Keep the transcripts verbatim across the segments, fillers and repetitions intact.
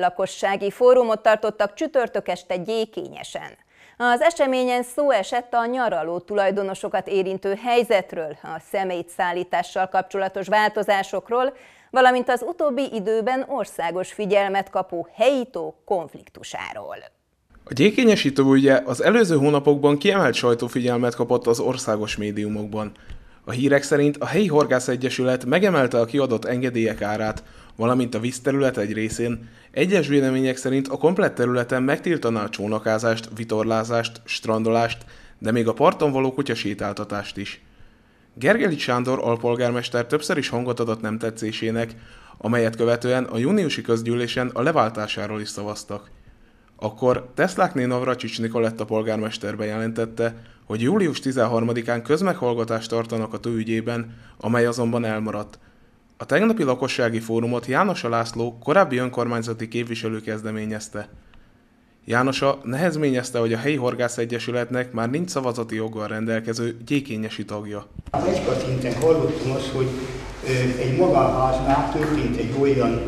Lakossági fórumot tartottak csütörtök este Gyékényesen. Az eseményen szó esett a nyaraló tulajdonosokat érintő helyzetről, a szemétszállítással kapcsolatos változásokról, valamint az utóbbi időben országos figyelmet kapó helyi tó konfliktusáról. A gyékényesi tó ügye az előző hónapokban kiemelt sajtófigyelmet kapott az országos médiumokban. A hírek szerint a helyi horgászegyesület megemelte a kiadott engedélyek árát, valamint a vízterület egy részén. Egyes vélemények szerint a komplett területen megtiltaná a csónakázást, vitorlázást, strandolást, de még a parton való kutyasétáltatást is. Gergely Sándor alpolgármester többször is hangot adott nem tetszésének, amelyet követően a júniusi közgyűlésen a leváltásáról is szavaztak. Akkor Teszlákné Navracsics Nikoletta polgármester bejelentette, hogy július tizenharmadikán közmeghallgatást tartanak a tó ügyében, amely azonban elmaradt. A tegnapi lakossági fórumot Jánosa László korábbi önkormányzati képviselő kezdeményezte. Jánosa nehezményezte, hogy a helyi horgászegyesületnek már nincs szavazati joggal rendelkező gyékényesi tagja. Egyszinten hallottam azt, hogy egy magánháznál történt egy olyan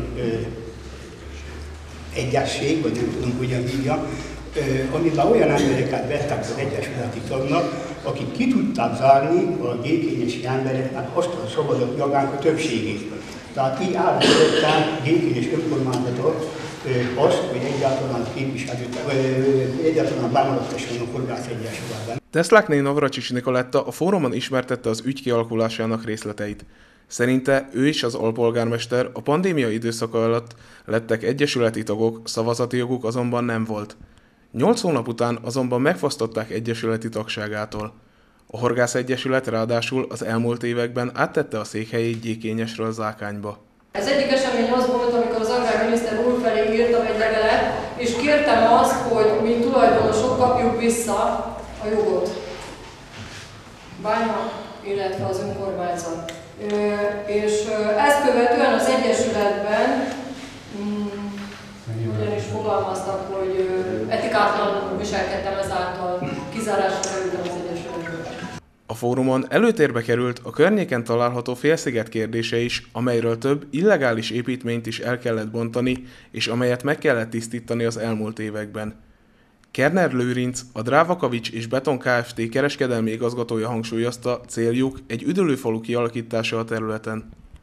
egyesség, vagy nem tudom, hogyan hívja, amiben olyan embereket vettek az egyesületi tagnak, akik ki tudták zárni a gyékényesi embereknek azt a szabadott jogánk a többségét. Tehát így állították gyékényes önkormányzatot azt, hogy egyáltalán képviselőt, egyáltalán bámulatasson a horgászegyesületben. Teszlákné Navracsics Nikoletta a fórumon ismertette az ügy kialakulásának részleteit. Szerinte ő is az alpolgármester, a pandémia időszaka alatt lettek egyesületi tagok, szavazati joguk azonban nem volt. Nyolc hónap után azonban megfosztották egyesületi tagságától. A horgászegyesület ráadásul az elmúlt években áttette a székhelyét Gyékényesről Zákányba. Ez egyik esemény az volt, amikor az agrárminiszter úr felé írtam egy levelet, és kértem azt, hogy mi tulajdonosok kapjuk vissza a jogot. Bánya, illetve az önkormányzat. És ezt követően az egyesületben ugyanis fogalmaztak, hogy etikátlanul viselkedtem, ezáltal kizárásra kerültem az egyesületből. A fórumon előtérbe került a környéken található félsziget kérdése is, amelyről több illegális építményt is el kellett bontani, és amelyet meg kellett tisztítani az elmúlt években. Kerner Lőrinc, a Dráva-Kavics és Beton Kft. Kereskedelmi igazgatója hangsúlyozta, céljuk egy üdülőfalu kialakítása a területen.